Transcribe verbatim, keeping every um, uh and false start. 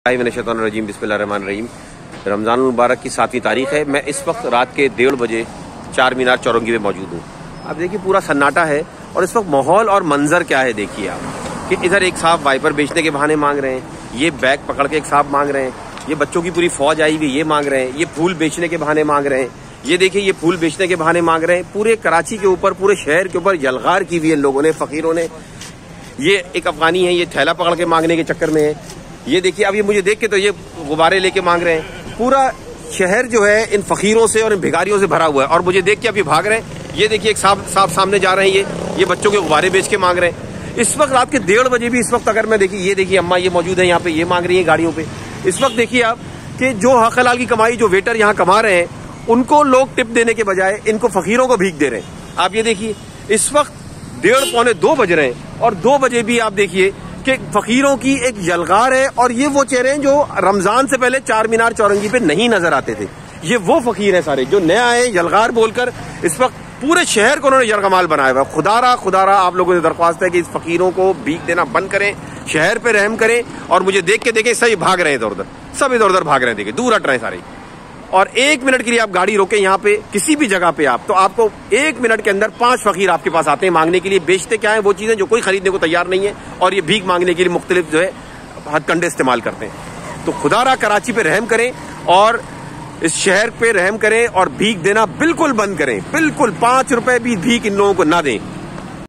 रजीम बिस्मिल्लाहिर्रहमानिर्रहीम। रमज़ान मुबारक की सातवीं तारीख है। मैं इस वक्त रात के डेढ़ बजे चार मीनार चौरंगी में मौजूद हूँ। आप देखिए पूरा सन्नाटा है और इस वक्त माहौल और मंजर क्या है देखिए आप कि इधर एक साहब वाइपर बेचने के बहाने मांग रहे हैं, ये बैग पकड़ के एक साहब मांग रहे हैं, ये बच्चों की पूरी फौज आई हुई ये मांग रहे हैं, ये फूल बेचने के बहाने मांग रहे हैं, ये देखिए ये फूल बेचने के बहाने मांग रहे हैं। पूरे कराची के ऊपर पूरे शहर के ऊपर यलगार की हुई है लोगों ने, फकीरों ने। ये एक अफगानी है, ये थैला पकड़ के मांगने के चक्कर में है। ये देखिए अब ये मुझे देख के तो ये गुब्बारे लेके मांग रहे हैं। पूरा शहर जो है इन फकीरों से और इन भिखारियों से भरा हुआ है और मुझे देख के अब ये भाग रहे हैं। ये देखिए एक साहब साहब सामने जा रहे हैं, ये ये बच्चों के गुब्बारे बेच के मांग रहे हैं। इस वक्त रात के डेढ़ बजे भी इस वक्त अगर मैं देखिए ये देखिए अम्मा ये मौजूद है यहाँ पे, ये मांग रही है गाड़ियों पे। इस वक्त देखिए आप कि जो हक हलाल की कमाई जो वेटर यहाँ कमा रहे हैं उनको लोग टिप देने के बजाय इनको फकीरों को भीख दे रहे हैं। आप ये देखिए इस वक्त डेढ़ पौने दो बज रहे हैं और दो बजे भी आप देखिए कि फकीरों की एक यलगार है। और ये वो चेहरे हैं जो रमजान से पहले चार मीनार चौरंगी पे नहीं नजर आते थे। ये वो फकीर हैं सारे जो नए आए यलगार बोलकर इस वक्त पूरे शहर को उन्होंने यरगमाल बनाया हुआ। खुदारा खुदारा आप लोगों से दरख्वास्त है कि इस फकीरों को भीख देना बंद करें, शहर पे रहम करें। और मुझे देख के देखें सही भाग रहे हैं इधर उधर, सब इधर उधर भाग रहे हैं, देखिए दूर हट रहे हैं सारे। और एक मिनट के लिए आप गाड़ी रोके यहाँ पे किसी भी जगह पे आप, तो आपको एक मिनट के अंदर पांच फकीर आपके पास आते हैं मांगने के लिए। बेचते क्या है वो चीजें जो कोई खरीदने को तैयार नहीं है और ये भीख मांगने के लिए मुख्तलिफ जो है हथकंडे इस्तेमाल करते हैं। तो खुदारा कराची पे रहम करें और इस शहर पे रहम करें और भीख देना बिल्कुल बंद करें। बिल्कुल पांच रुपए भी भीख इन लोगों को ना दें।